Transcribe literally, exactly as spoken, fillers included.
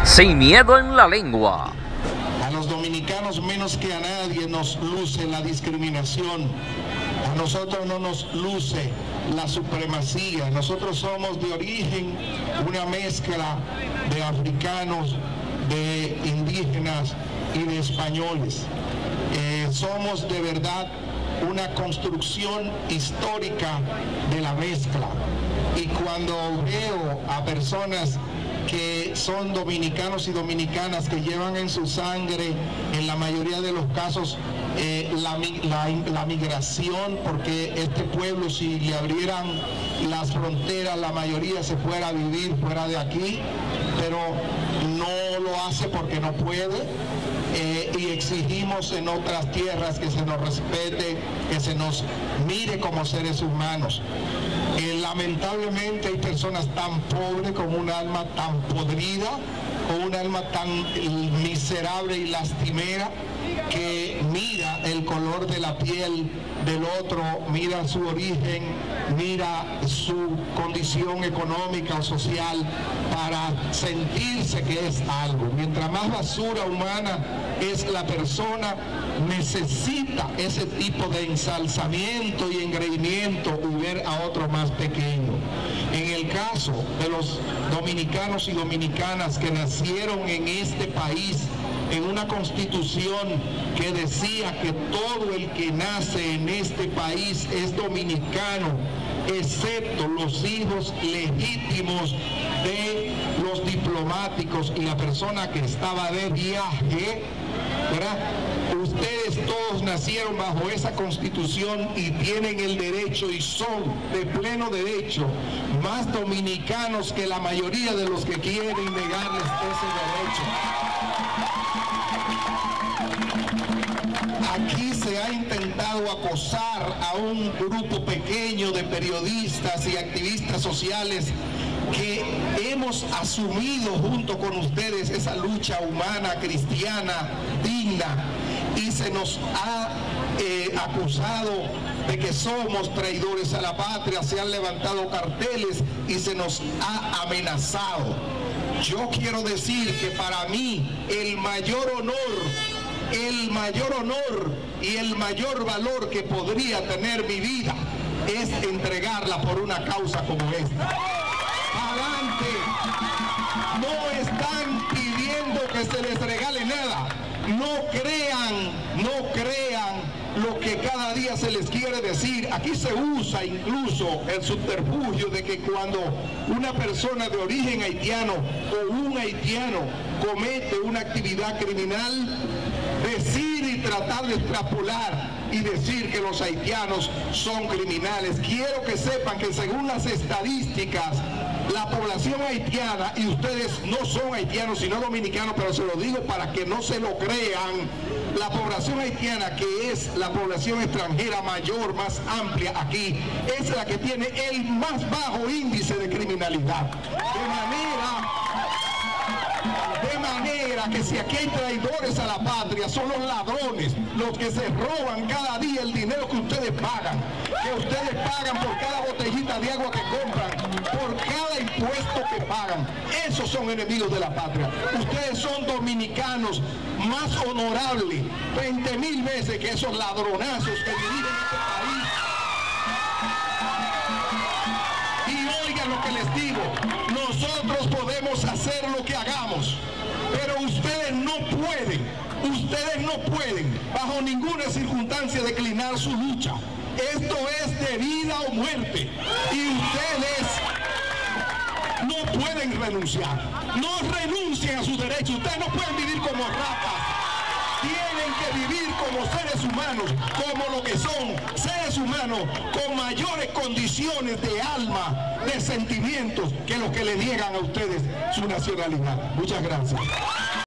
Sin miedo en la lengua. A los dominicanos menos que a nadie nos luce la discriminación. A nosotros no nos luce la supremacía. Nosotros somos de origen una mezcla de africanos, de indígenas y de españoles. Eh, somos de verdad una construcción histórica de la mezcla. Y cuando veo a personas que son dominicanos y dominicanas, que llevan en su sangre, en la mayoría de los casos, eh, la, la, la migración, porque este pueblo, si le abrieran las fronteras, la mayoría se fuera a vivir fuera de aquí, pero no lo hace porque no puede. Eh, y exigimos en otras tierras que se nos respete, que se nos mire como seres humanos. Eh, lamentablemente hay personas tan pobres, con un alma tan podrida, con un alma tan miserable y lastimera, que mira el color de la piel del otro, mira su origen, mira su condición económica o social para sentirse que es algo. Mientras más basura humana es la persona, necesita ese tipo de ensalzamiento y engreimiento y ver a otro más pequeño. En el caso de los dominicanos y dominicanas que nacieron en este país, en una constitución que decía que todo el que nace en este país es dominicano, excepto los hijos legítimos de los diplomáticos y la persona que estaba de viaje, ¿verdad? Ustedes todos nacieron bajo esa constitución y tienen el derecho, y son de pleno derecho más dominicanos que la mayoría de los que quieren negarles ese derecho. Aquí se ha intentado acosar a un grupo pequeño de periodistas y activistas sociales que hemos asumido junto con ustedes esa lucha humana, cristiana, digna, y se nos ha eh, acusado de que somos traidores a la patria, se han levantado carteles y se nos ha amenazado. Yo quiero decir que para mí el mayor honor, el mayor honor y el mayor valor que podría tener mi vida es entregarla por una causa como esta. Adelante, no están pidiendo que se les regale nada. No crean, no crean lo que cada día se les quiere decir. Aquí se usa incluso el subterfugio de que cuando una persona de origen haitiano o un haitiano comete una actividad criminal, decir y tratar de extrapolar y decir que los haitianos son criminales. Quiero que sepan que según las estadísticas, la población haitiana, y ustedes no son haitianos sino dominicanos, pero se lo digo para que no se lo crean, la población haitiana, que es la población extranjera mayor, más amplia aquí, es la que tiene el más bajo índice de criminalidad. De manera, de manera que si aquí hay traidores a la patria, son los ladrones, los que se roban cada día el dinero que ustedes pagan, que ustedes pagan por cada botellita de agua que compran, por cada impuesto que pagan. Esos son enemigos de la patria. Ustedes son dominicanos más honorables veinte mil veces que esos ladronazos que dirigen este país. Y oigan lo que les digo, nosotros podemos hacer lo que hagamos, pero ustedes no pueden, ustedes no pueden bajo ninguna circunstancia declinar su lucha. Esto es de vida o muerte y ustedes no pueden renunciar. No renuncien a sus derechos. Ustedes no pueden vivir como ratas. Tienen que vivir como seres humanos, como lo que son, seres humanos con mayores condiciones de alma, de sentimientos, que los que le niegan a ustedes su nacionalidad. Muchas gracias.